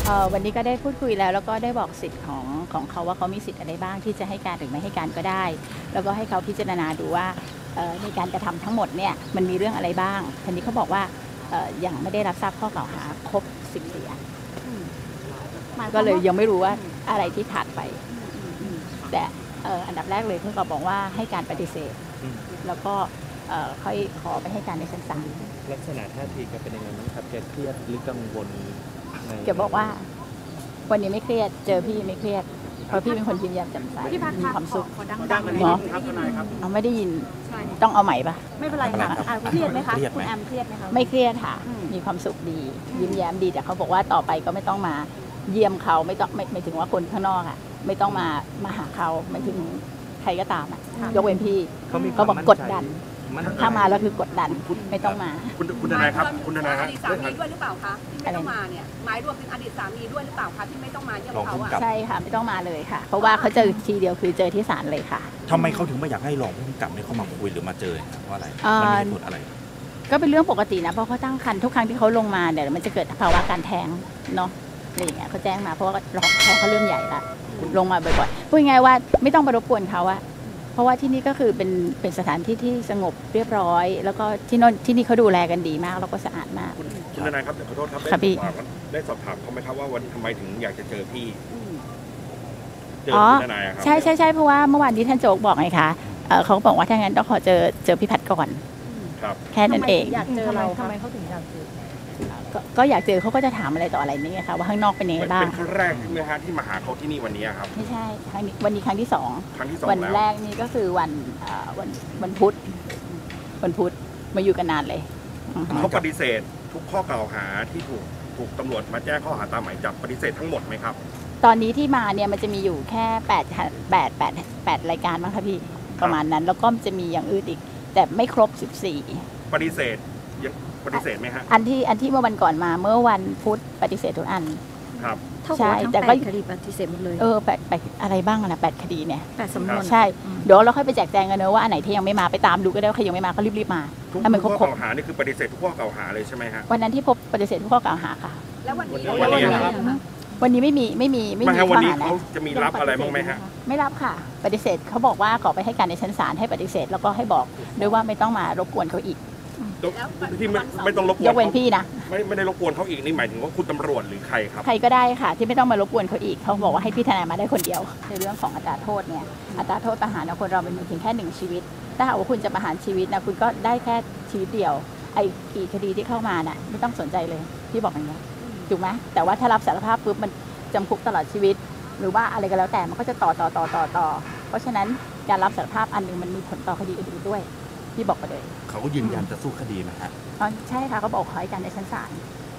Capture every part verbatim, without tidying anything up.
วันนี้ก็ได้พูดคุยแล้วแล้วก็ได้บอกสิทธิ์ของของเขาว่าเขามีสิทธิ์อะไรบ้างที่จะให้การหรือไม่ให้การก็ได้แล้วก็ให้เขาพิจารณาดูว่าในการกระทำทั้งหมดเนี่ยมันมีเรื่องอะไรบ้างทีนี้เขาบอกว่ายังไม่ได้รับทราบข้อกล่าวหาครบสิบสี่อันก็เลยยังไม่รู้ว่าอะไรที่ขาดไปแต่อันดับแรกเลยเขาก็บอกว่าให้การปฏิเสธแล้วก็ค่อยขอไปให้การในชั้นศาลลักษณะท่าทีก็เป็นยังไงบ้างครับแกเครียดหรือกังวลแกบอกว่าวันนี้ไม่เครียดเจอพี่ไม่เครียดเพราะพี่เป็นคนยิ้มแย้มแจ่มใสมีความสุขเนาะเอาไม่ได้ยินต้องเอาใหม่ปะไม่เป็นไรค่ะเครียดไหมคะคุณแอมเครียดไหมคะไม่เครียดค่ะมีความสุขดียิ้มแย้มดีแต่เขาบอกว่าต่อไปก็ไม่ต้องมาเยี่ยมเขาไม่ต้องไม่ไม่ถึงว่าคนข้างนอกอ่ะไม่ต้องมามาหาเขาไม่ถึงใครก็ตามอ่ะยกเว้นพี่เขาบอกกดดันถ้ามาแล้วคือกดดันไม่ต้องมาคุณคุณทนายครับคุณทนายอดีตสามีด้วยหรือเปล่าคะที่ไม่ต้องมาเนี่ยหมายรวมถึงอดีตสามีด้วยหรือเปล่าคะที่ไม่ต้องมาเยี่ยมเขาอะใช่ค่ะไม่ต้องมาเลยค่ะเพราะว่าเขาเจอทีเดียวคือเจอที่ศาลเลยค่ะทำไมเขาถึงไม่อยากให้รองผู้กำกับเนี่ยเขามาคุยหรือมาเจอเพราะอะไรมันมีเหตุผลอะไรก็เป็นเรื่องปกตินะเพราะเขาตั้งครรภ์ทุกครั้งที่เขาลงมาเนี่ยมันจะเกิดภาวะการแท้งเนาะอะไรอย่างเงี้ยเขาแจ้งมาเพราะว่าเขาเขาเริ่มใหญ่ละลงมาบ่อยๆพูดง่ายๆว่าไม่ต้องไปรบกวนเขาอะเพราะว่าที่นี่ก็คือเป็นเป็นสถานที่ที่สงบเรียบร้อยแล้วก็ที่นนที่นี่เขาดูแลกันดีมากแล้วก็สะอาดมากคุณทนายครับขอโทษครับได้สอบถามเขาไหมครับว่าวันทำไมถึงอยากจะเจอพี่เจอคุณทนายครับใช่ใช่ใช่เพราะว่าเมื่อวานนี้ท่านโจ๊กบอกไงคะเขาบอกว่าถ้างั้นต้องขอเจอเจอพี่พัดก่อนครับแค่นั้นเองอยากเจอเราทำไมเขาถึงอยากเจอก็อยากเจอเขาก็จะถามอะไรต่ออะไรนี่ไงคะว่าข้างนอกเป็นยังไงบ้างเป็นครั้งแรกใช่ไหมฮะที่มาหาเขาที่นี่วันนี้ครับไม่ใช่ครั้งนี้วันนี้ครั้งที่สองครั้งที่สองวันแรกนี่ก็คือวันวันวันพุธวันพุธมาอยู่กันนานเลยเขาปฏิเสธทุกข้อกล่าวหาที่ถูกถูกตำรวจมาแจ้งข้อหาตามหมายจับปฏิเสธทั้งหมดไหมครับตอนนี้ที่มาเนี่ยมันจะมีอยู่แค่แปดแปดแปดแปดรายการมั้งคะพี่ประมาณนั้นแล้วก็จะมีอย่างอื่นอีกแต่ไม่ครบสิบสี่ปฏิเสธยังปฏิเสธไหมฮะอันที่อันที่เมื่อวันก่อนมาเมื่อวันพุธปฏิเสธทุกอันครับใช่แต่ก็คดีปฏิเสธหมดเลยเออแปดแปดอะไรบ้างนะแปดคดีเนี่ยแปดสำนวนใช่เดี๋ยวเราค่อยไปแจกแจงกันเนอะว่าอันไหนที่ยังไม่มาไปตามดูก็ได้ว่าใครยังไม่มาก็รีบๆมาถ้ามันครบข้อกล่าวหานี่คือปฏิเสธทุกข้อกล่าวหาเลยใช่ไหมฮะวันนั้นที่พบปฏิเสธทุกข้อกล่าวหาค่ะแล้ววันนี้วันนี้ไม่มีไม่มีไม่มีวันนี้เขาจะมีรับอะไรบ้างไหมฮะไม่รับค่ะปฏิเสธเขาบอกว่าขอไปให้การในชั้นศาลให้ปฏิเสธแล้วก็ให้บอกด้วยว่าไม่ต้องมารบกวนเขาอีกที่ไม่ไม่ต้องรบกวนยกเว้นพี่นะไม่ไม่ได้รบกวนเขาอีกนี่หมายถึงว่าคุณตำรวจหรือใครครับใครก็ได้ค่ะที่ไม่ต้องมารบกวนเขาอีกเขาบอกว่าให้พี่ทนายมาได้คนเดียวในเรื่องของอัตราโทษเนี่ยอัตราโทษประหารคนเรามันมีเพียงแค่หนึ่งชีวิตถ้าหากว่าคุณจะประหารชีวิตนะคุณก็ได้แค่ชีวิตเดียวไอ้กี่คดีที่เข้ามาน่ะไม่ต้องสนใจเลยพี่บอกอย่างนี้ถูกไหมแต่ว่าถ้ารับสารภาพปุ๊บมันจำคุกตลอดชีวิตหรือว่าอะไรก็แล้วแต่มันก็จะต่อต่อต่อต่อต่อเพราะฉะนั้นการรับสารภาพอันหนึ่งมันมีผลต่อคดีอื่นๆด้วยพี่บอกไปเลยเขาก็ยืนยันจะสู้คดีนะฮะอ๋อใช่ค่ะเขาบอกขอให้การในชั้นศาล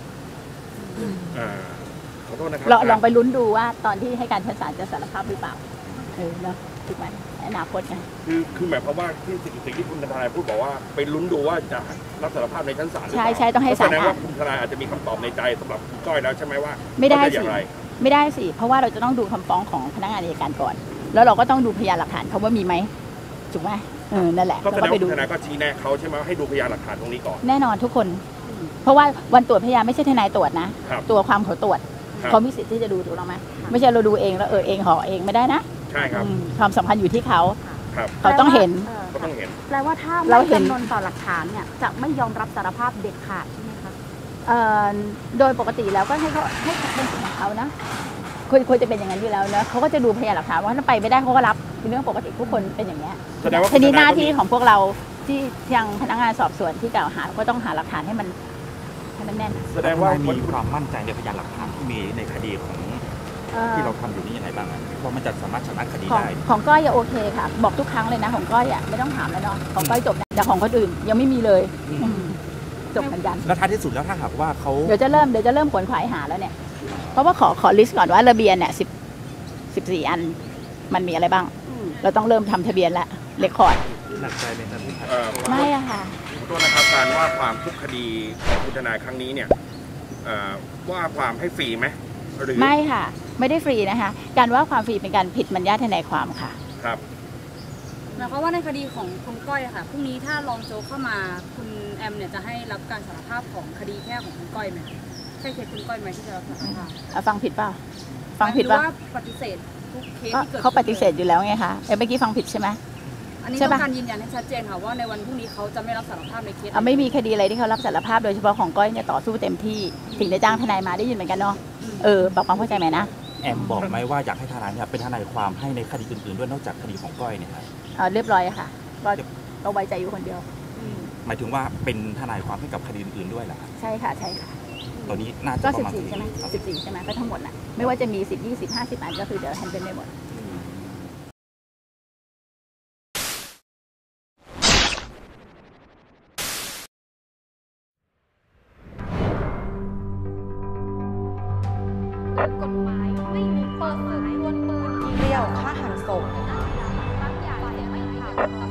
ขอโทษนะครับลองไปลุ้นดูว่าตอนที่ให้การชั้นศาลจะสารภาพหรือเปล่าเออเนาะถูกไหมอนาคตไงคือคือหมายความว่าที่สิ่งที่คุณทนายพูดบอกว่าไปลุ้นดูว่าจะรับสารภาพในชั้นศาลใช่ใช่ต้องให้ศาลแสดงว่าคุณทนายอาจจะมีคำตอบในใจสำหรับก้อยแล้วใช่ไหมว่าไม่ได้สิไม่ได้สิเพราะว่าเราจะต้องดูคำฟ้องของพนักงานอัยการก่อนแล้วเราก็ต้องดูพยานหลักฐานเขาว่ามีไหมถูกไหมเออนั่นแหละก็แสดงว่าทนายก็ชี้แนะเขาใช่ไหมให้ดูพยานหลักฐานตรงนี้ก่อนแน่นอนทุกคนเพราะว่าวันตรวจพยานไม่ใช่ทนายตรวจนะตัวความเขาตรวจเขามีสิทธิ์ที่จะดูถูกต้องไหมไม่ใช่เราดูเองแล้วเออเองห่อเองไม่ได้นะใช่ครับความสำคัญอยู่ที่เขาเขาต้องเห็นเขาต้องเห็นแปลว่าถ้าไม่จำนวนต่อหลักฐานเนี่ยจะไม่ยอมรับสารภาพเด็ดขาดใช่ไหมคะโดยปกติแล้วก็ให้เขาให้เป็นสิทธิ์ของเขานะควรควรจะเป็นอย่างนั้นอยู่แล้วเนอะเขาก็จะดูพยานหลักฐานว่าถ้าไปไม่ได้เขาก็รับเป็นเรื่องปกติทุกคนเป็นอย่างนี้ทีนี้หน้าที่ของพวกเราที่ยังพนักงานสอบสวนที่กล่าวหาก็ต้องหาหลักฐานให้มันให้มันแน่นแสดงว่ามีความมั่นใจในพยานหลักฐานที่มีในคดีของที่เราทำอยู่นี่ยังไงบ้างว่ามันจะสามารถชนะคดีได้ของก้อยโอเคค่ะบอกทุกครั้งเลยนะของก้อยอ่ะไม่ต้องถามแล้วเนาะของก้อยจบแต่ของคนอื่นยังไม่มีเลยจบเหมือนกันแล้วท้ายที่สุดแล้วถ้าหากว่าเขาเดี๋ยวจะเริ่มเดี๋ยวจะเริ่มขวนขวายหาแล้วเนี่ยเพราะว่าขอขอลิสต์ก่อนว่าระเบียนเนี่ยสิบสิบสี่อันมันมีอะไรบ้างเราต้องเริ่มทำทะเบียนละเรคคอร์ดหนักใจไหมครับพี่ไม่อะค่ะขอโทษนะครับการว่าความทุกคดีของคุณทนายครั้งนี้เนี่ยว่าความให้ฟรีไหมหรือไม่ค่ะไม่ได้ฟรีนะคะการว่าความฟรีเป็นการผิดมัญญาทนายความค่ะครับหมายความว่าในคดีของคุณก้อยค่ะพรุ่งนี้ถ้ารองโจ๊กเข้ามาคุณแอมเนี่ยจะให้รับการสารภาพของคดีแค่ของคุณก้อยไหมใช่เคสคุณก้อยไหมที่จะรับสารภาพเอาฟังผิดเปล่าฟังผิดหรือป่ะว่าปฏิเสธทุกเคสก็ที่เกิดเขาปฏิเสธอยู่แล้วไงคะเอ้ยเมื่อกี้ฟังผิดใช่ไหมอันนี้ใช่ต้อปะงการยืนยันให้ชัดเจนค่ะว่าในวันพรุ่งนี้เขาจะไม่รับสารภาพในเคสเอาไม่มีคดีอะไรที่เขารับสารภาพโดยเฉพาะของก้อยเนี่ยต่อสู้เต็มที่ถึงได้จ้างทนายมาได้ยินเหมือนกันเนาะเออปรับความเข้าใจไหมนะแอมบอกไหมว่าอยากให้ทนายเนี่ยเป็นทนายความให้ในคดีอื่นๆด้วยนอกจากคดีของก้อยเนี่ยครับเออเรียบร้อยอะค่ะก็ก็ไว้ใจอยู่คนเดียวหมายถึงว่าเป็นทนายความให้กับคดีอื่นๆด้วยเหรอครับใช่ค่ะใช่ค่ะตอนนี้น่าจะก็ปสิระบมาณสี่ใช่ไหมครับสิบสี่ใช่ไหมก็ทั้งหมดน่ะไม่ว่าจะมีสิบยี่สิบห้าสิบอันก็คือเดี๋ยวแฮนด์เป็นได้หมดกฎหมายไม่มีเปิดเผยล้วนปืนเปรี้ยวฆ่าหันศพบางอย่างไม่ทำ